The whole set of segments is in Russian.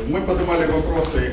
Мы поднимали вопросы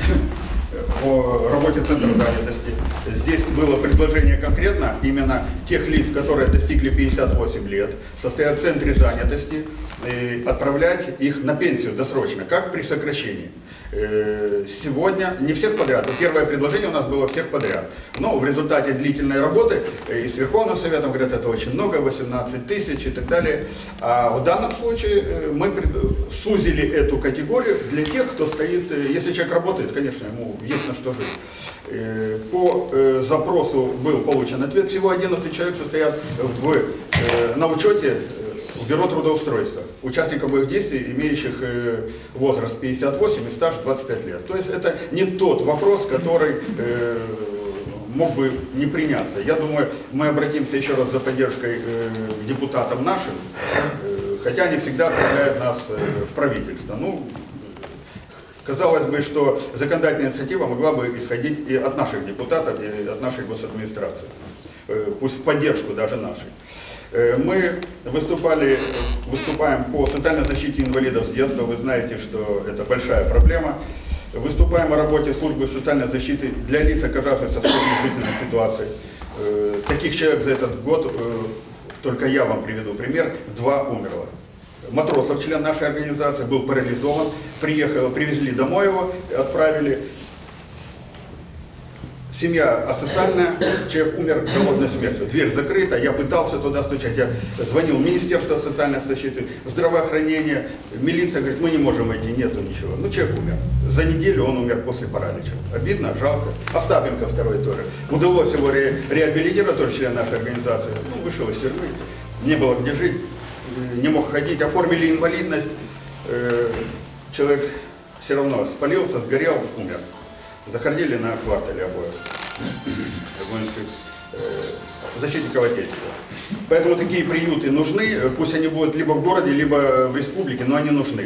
о работе Центра занятости. Здесь было предложение конкретно именно тех лиц, которые достигли 58 лет, состоят в Центре занятости, отправлять их на пенсию досрочно, как при сокращении. Сегодня не всех подряд. Первое предложение у нас было всех подряд. Но в результате длительной работы и с Верховным Советом говорят, это очень много, 18 тысяч и так далее. А в данном случае мы сузили эту категорию для тех, кто стоит, если человек работает, конечно, ему есть на что жить. По запросу был получен ответ. Всего 11 человек состоят на учете в бюро трудоустройства, участников боевых действий, имеющих возраст 58 и стаж 25 лет. То есть это не тот вопрос, который мог бы не приняться. Я думаю, мы обратимся еще раз за поддержкой к депутатам нашим, хотя они всегда отправляют нас в правительство. Ну, казалось бы, что законодательная инициатива могла бы исходить и от наших депутатов, и от нашей госадминистрации, пусть в поддержку даже нашей. Мы выступаем по социальной защите инвалидов с детства. Вы знаете, что это большая проблема. Выступаем о работе службы социальной защиты для лиц, оказавшихся в сложной жизненной ситуации. Таких человек за этот год, только я вам приведу пример, 2 умерло. Матросов, член нашей организации, был парализован, привезли домой его, отправили. Семья асоциальная, человек умер голодной смертью. Дверь закрыта, я пытался туда стучать, я звонил в Министерство социальной защиты, здравоохранения, милиция говорит, мы не можем войти, нету ничего. Ну, человек умер. За неделю он умер после паралича. Обидно, жалко. Остапенко второй тоже. Удалось его реабилитировать, тоже член нашей организации. Ну, вышел из тюрьмы, не было где жить, не мог ходить, оформили инвалидность. Человек все равно спалился, сгорел, умер. Заходили на квартале обоих защитников Отечества. Поэтому такие приюты нужны, пусть они будут либо в городе, либо в республике, но они нужны.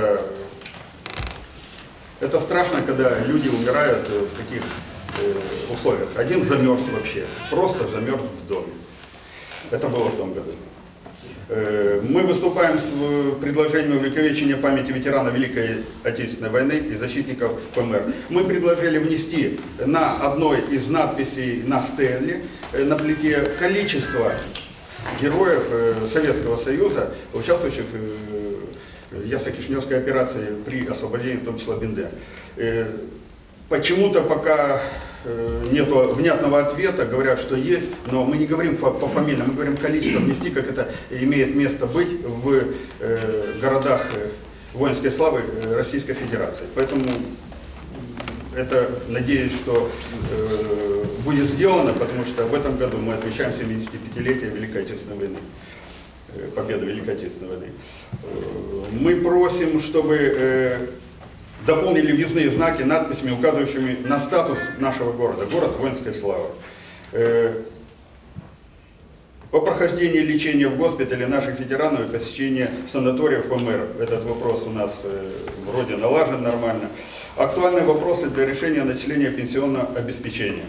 Это страшно, когда люди умирают в таких условиях. Один замерз вообще, просто замерз в доме. Это было в том году. Мы выступаем с предложением увековечения памяти ветеранов Великой Отечественной войны и защитников ПМР. Мы предложили внести на одной из надписей на стенде на плите количество героев Советского Союза, участвующих в Ясно-Кишиневской операции при освобождении, в том числе Бенде. Почему-то пока нет внятного ответа, говорят, что есть, но мы не говорим по фамилиям, мы говорим количество внести, как это имеет место быть в городах воинской славы Российской Федерации. Поэтому это, надеюсь, что будет сделано, потому что в этом году мы отмечаем 75-летие Великой Отечественной войны, победы Великой Отечественной войны. Мы просим, чтобы дополнили въездные знаки надписями, указывающими на статус нашего города, город воинской славы. По прохождении лечения в госпитале наших ветеранов и посещения санаториев ПМР. Этот вопрос у нас вроде налажен нормально. Актуальные вопросы для решения начисления пенсионного обеспечения.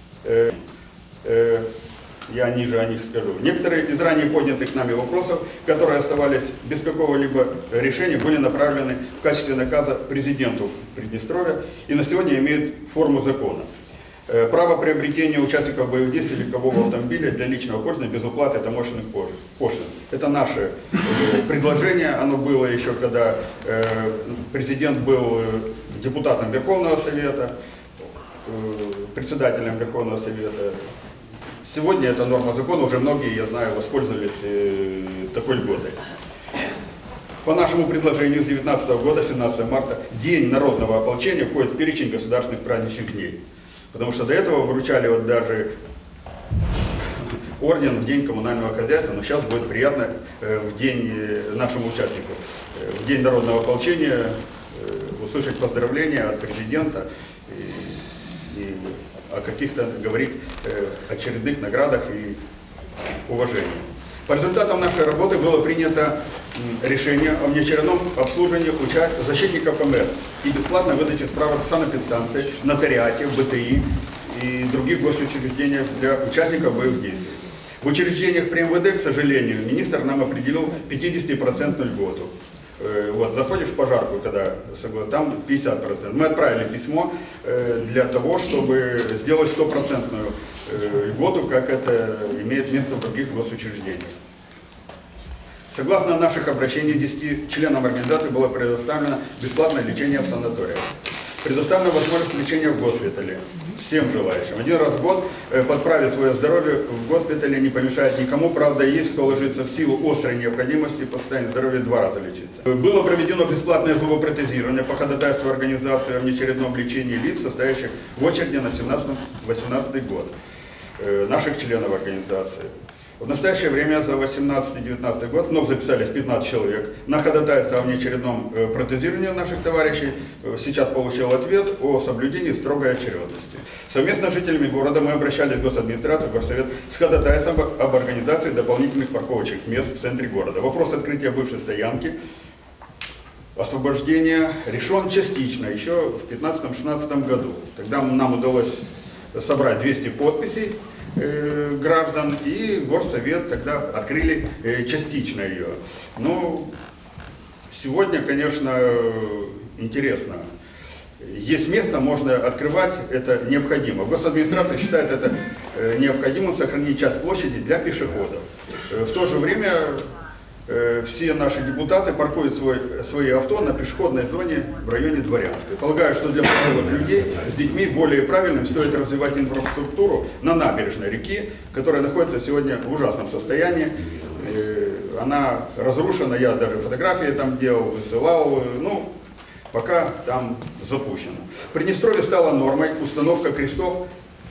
Я ниже о них скажу. Некоторые из ранее поднятых нами вопросов, которые оставались без какого-либо решения, были направлены в качестве наказа президенту Приднестровья и на сегодня имеют форму закона. Право приобретения участников боевых действий легкового автомобиля для личного пользования без уплаты таможенных пошлин. Это наше предложение, оно было еще, когда президент был депутатом Верховного Совета, председателем Верховного Совета. Сегодня эта норма закона, уже многие, я знаю, воспользовались такой льготой. По нашему предложению с 2019 года, 17 марта, День народного ополчения входит в перечень государственных праздничных дней. Потому что до этого вручали вот даже орден в День коммунального хозяйства, но сейчас будет приятно в день нашему участнику, в День народного ополчения услышать поздравления от президента и о каких-то говорить очередных наградах и уважении. По результатам нашей работы было принято решение о внеочередном обслуживании защитников ПМР и бесплатной выдаче справок в санэпидстанции, нотариате, в БТИ и других госучреждениях для участников боевых действий. В учреждениях при МВД, к сожалению, министр нам определил 50% льготу. Вот, заходишь в пожарку, когда там 50%. Мы отправили письмо для того, чтобы сделать 100% льготу, как это имеет место в других госучреждениях. Согласно наших обращений, 10 членам организации было предоставлено бесплатное лечение в санаториях. Предоставлена возможность лечения в госпитале всем желающим. Один раз в год подправить свое здоровье в госпитале не помешает никому. Правда, есть кто ложится в силу острой необходимости по состоянию здоровья 2 раза лечиться. Было проведено бесплатное зубопротезирование по ходатайству организации о внеочередном лечении лиц, состоящих в очереди на 17-18 год. Наших членов организации. В настоящее время за 18-19 год вновь записались 15 человек на ходатайство о внеочередном протезировании наших товарищей. Сейчас получил ответ о соблюдении строгой очередности. Совместно с жителями города мы обращались в госадминистрацию, в горсовет с ходатайством об организации дополнительных парковочных мест в центре города. Вопрос открытия бывшей стоянки, освобождения решен частично, еще в 2015-2016 году. Тогда нам удалось собрать 200 подписей граждан, и горсовет тогда открыли частично ее. Но сегодня, конечно, интересно. Есть место, можно открывать, это необходимо. Госадминистрация считает это необходимым сохранить часть площади для пешеходов. В то же время все наши депутаты паркуют свои авто на пешеходной зоне в районе Дворянской. Полагаю, что для пожилых людей с детьми более правильным стоит развивать инфраструктуру на набережной реки, которая находится сегодня в ужасном состоянии. Она разрушена, я даже фотографии там делал, высылал, ну, пока там запущено. В Приднестровье стала нормой установка крестов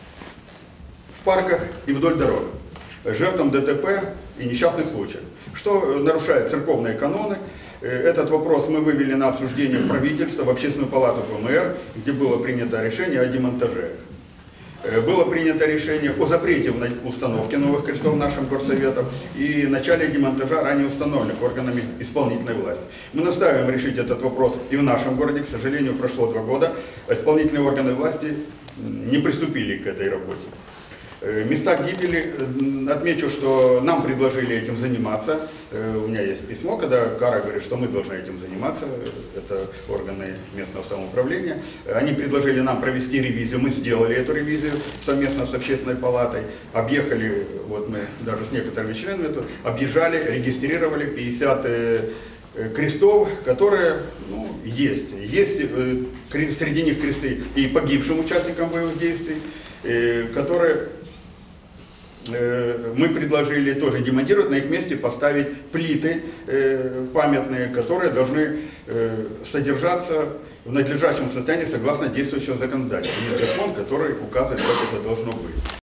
в парках и вдоль дорог жертвам ДТП и несчастных случаев, что нарушает церковные каноны. Этот вопрос мы вывели на обсуждение в правительство, в Общественную палату ПМР, где было принято решение о демонтаже. Было принято решение о запрете установки новых крестов нашим горсоветом и начале демонтажа ранее установленных органами исполнительной власти. Мы настаиваем решить этот вопрос и в нашем городе. К сожалению, прошло 2 года, а исполнительные органы власти не приступили к этой работе. Места гибели, отмечу, что нам предложили этим заниматься. У меня есть письмо, когда Кара говорит, что мы должны этим заниматься, это органы местного самоуправления. Они предложили нам провести ревизию, мы сделали эту ревизию совместно с Общественной палатой, объехали, вот мы даже с некоторыми членами тут, объезжали, регистрировали 50 крестов, которые есть. Есть среди них кресты и погибшим участникам боевых действий, которые мы предложили тоже демонтировать, на их месте поставить плиты памятные, которые должны содержаться в надлежащем состоянии согласно действующего законодательства. Есть закон, который указывает, как это должно быть.